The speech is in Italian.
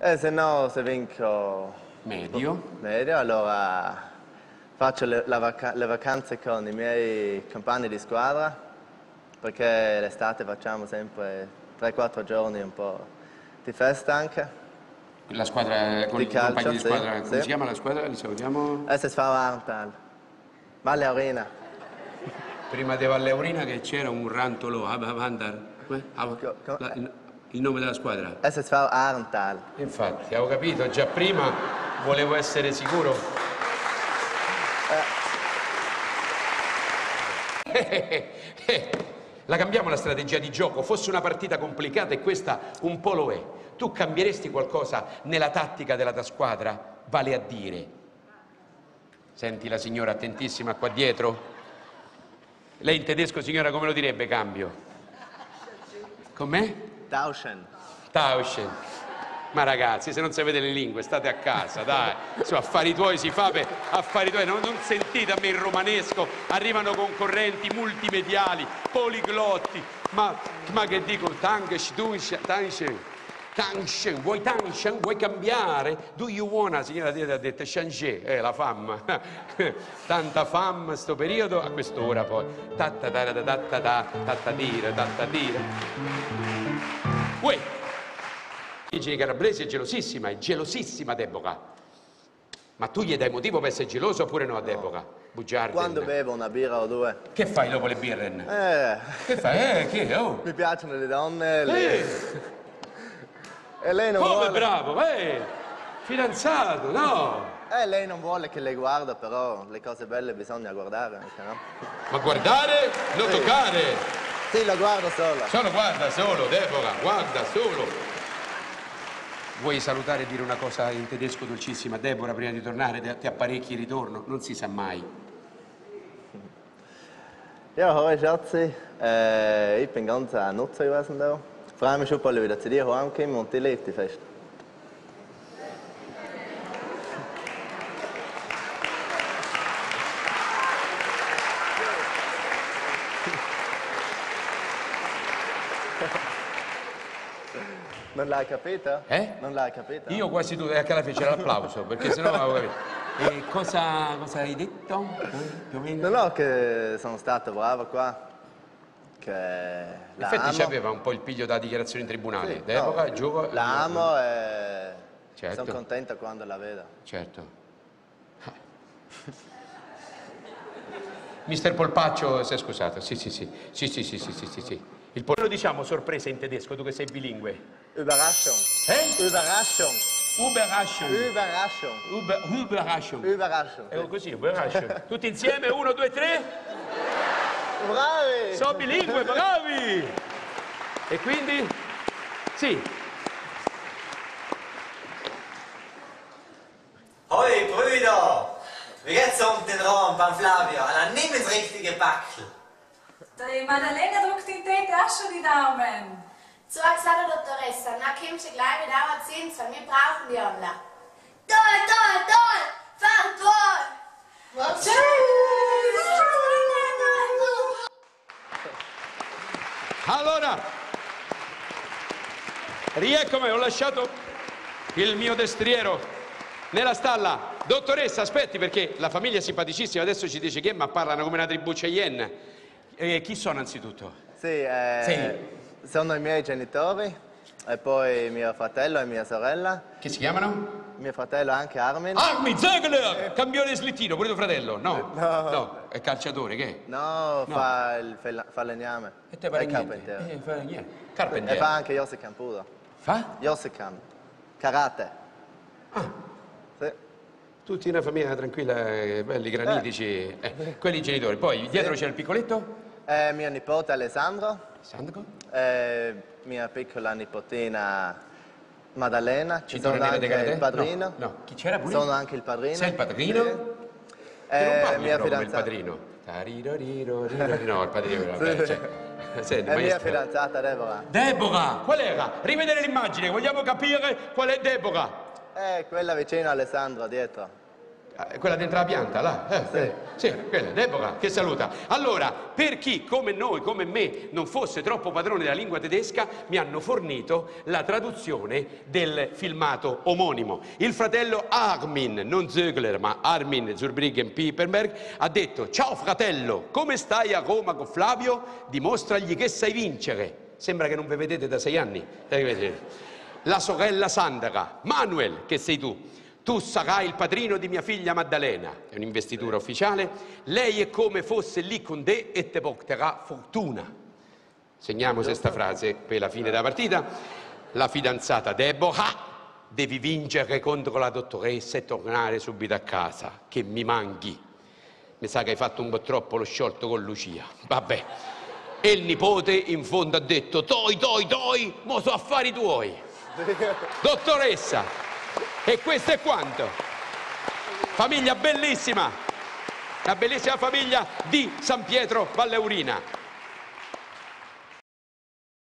Se no, se vinco medio, allora faccio le vacanze con i miei compagni di squadra, perché l'estate facciamo sempre 3-4 giorni un po' di festa anche. La squadra, con i compagni di squadra, come si chiama la squadra? Li salutiamo. SSV Arntal, Valle Aurina. Prima di Valle Aurina che c'era un rantolo, il nome della squadra? SSV Arntal. Infatti, avevo capito, già prima volevo essere sicuro. La cambiamo la strategia di gioco, fosse una partita complicata e questa un po' lo è. Tu cambieresti qualcosa nella tattica della tua squadra? Vale a dire, senti la signora attentissima qua dietro? Lei in tedesco, signora, come lo direbbe cambio? Com'è? Tauschen. Tauschen. Ma ragazzi, se non sapete le lingue, state a casa, dai. Su, affari tuoi si fa per affari tuoi. Non sentite a me il romanesco, arrivano concorrenti multimediali, poliglotti. Ma che dico, Tanchen, vuoi cambiare? Do you wanna? La signora ha detto changer, la femme. Tanta femme sto periodo, a quest'ora poi. Tattatira. Uè! Dici calabrese è gelosissima Deboca. Ma tu gli dai motivo per essere geloso oppure no a Deboca? Bugiardo. Quando bevo una birra o due. Che fai dopo le birren? Che fai? Che? Oh. Mi piacciono le donne. E lei non vuole. Come bravo, fidanzato, no? Lei non vuole che le guarda, però le cose belle bisogna guardare anche, no? Ma guardare? Non toccare! Sì, la guardo sola. Guarda solo, Deboca, guarda solo. Vuoi salutare e dire una cosa in tedesco dolcissima, Deborah, prima di tornare? Ti apparecchi il ritorno? Non si sa mai. Ja, hoi Schatzi. Ich bin ganz Nutzer gewesen da. Ich freue mich schon bald wieder zu dir heimkommen und die lebt die Fest. Non l'hai capito? Non l'hai capito? Io quasi tutto, anche alla fine c'era l'applauso, perché sennò avevo capito. E cosa hai detto? Più o meno? No, che sono stato bravo qua. Che in effetti c'aveva un po' il piglio da dichiarazione in tribunale. Sì, D'epoca, giovane. La amo e certo. Sono contento quando la vedo. Certo. Mister Polpaccio, sei scusato? Sì. Il lo diciamo sorpresa in tedesco, tu che sei bilingue. Überraschung. Überraschung. È così, Überraschung. Tutti insieme, 1, 2, 3. Bravi! Sono bilingue, bravi! E quindi? Sì. Hoi, Brüder! Wie geht's den Raum beim Flavio? An nimm ins richtige Backel. Die Madalena drückt den Tee auch schon die Daumen. So hat gesagt, Dottoressa, na kommst du gleich mit Dauer 10, weil wir brauchen die alle. Toll! Fang toll! Allora, rieccomi, ho lasciato il mio destriero nella stalla. Dottoressa, aspetti, perché la famiglia è simpaticissima, adesso ci dice che ma parlano come una tribù Cheyenne. Chi sono anzitutto? Sì, sono i miei genitori e poi mio fratello e mia sorella. Che si chiamano? Mio fratello anche Armin. Armin Zegler! Campione slittino, pure tuo fratello? No, è calciatore, che è? No, fa il falegname. E te pare carpentiere. Fa niente. Carpentiere. E fa anche Yosekan pure. Fa? Yosekan. Karate. Sì. Tutti una famiglia tranquilla, belli, granitici. Quelli genitori. Poi dietro c'è il piccoletto? Mio nipote Alessandro. Alessandro? Mia piccola nipotina Maddalena. Ci Cintura sono nera anche di karate? il padrino. No. Chi c'era pure? Sono anche il padrino. Sei il padrino? Sì. Non parli mia proprio come il fidanzata. padrino. No, il padrino, vabbè, cioè. Senti, È mia maestro. fidanzata Deborah. Deborah, qual era? Rivedere l'immagine, vogliamo capire qual è Deborah. Quella vicino a Alessandro, dietro. Quella dentro la pianta, là? Sì, quella, Deborah, che saluta. Allora, per chi come noi, come me, non fosse troppo padrone della lingua tedesca, mi hanno fornito la traduzione del filmato omonimo. Il fratello Armin, non Zögler, ma Armin Zurbriggen-Piepenberg, ha detto: ciao fratello, come stai a Roma con Flavio? Dimostragli che sai vincere. Sembra che non vi vedete da 6 anni. La sorella Sandra, Manuel, che sei tu? Tu sarai il padrino di mia figlia Maddalena, è un'investitura ufficiale, lei è come fosse lì con te e te porterà fortuna. Segniamo questa frase per la fine della partita. La fidanzata Deborah, devi vincere contro la dottoressa e tornare subito a casa, che mi manchi. Mi sa che hai fatto un po' troppo lo sciolto con Lucia, vabbè. E il nipote in fondo ha detto: toi, mo so affari tuoi. Dottoressa. E questo è quanto. Famiglia bellissima, la bellissima famiglia di San Pietro Valleurina.